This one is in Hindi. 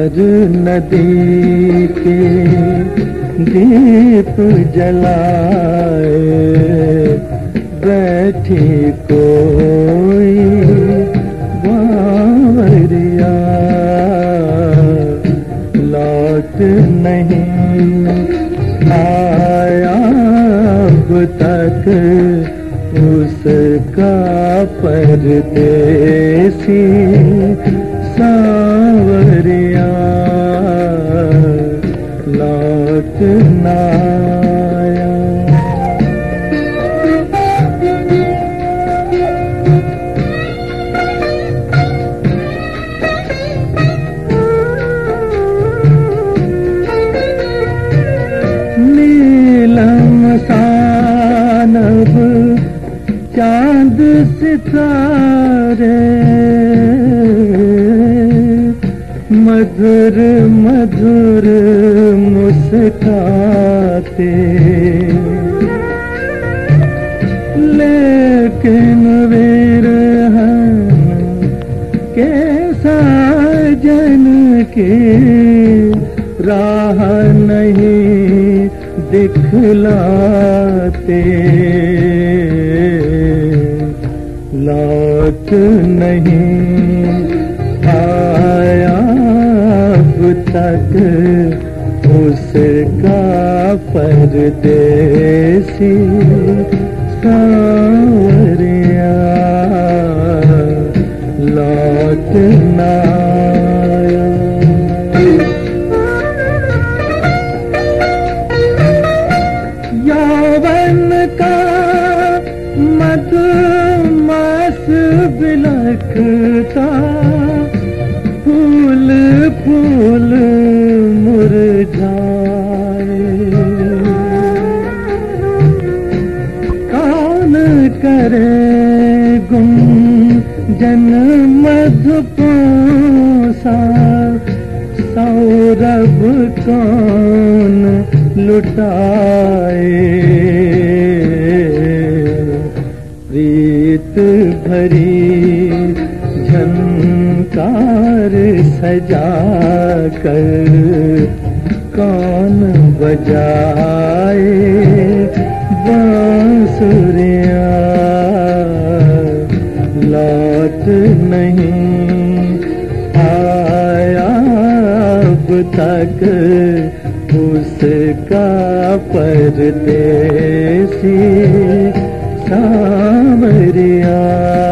हर नदी के दीप जलाए बैठी कोई बावरिया, लौट नहीं आया अब तक उसका परदेसी सांवरिया, लौट ना आया। नीलम सानब चांद सितारे मधुर मधुर मुस्काते, लेकिन विरहन के साजन की राह नहीं दिखलाते, लौट नहीं आया अब तक उसका परदेसी सांवरिया, लौट ना आया। यौवन का मधुमास बिलखता, फूल फूल मुरझाए, कौन करे गुंजन मधुपोसा, सौरभ कौन लुटाए, प्रीत भरी झंकार सजा कर कौन बजाए बांसुरिया, लौट नहीं आया अब तक उसका परदेसी सांवरिया।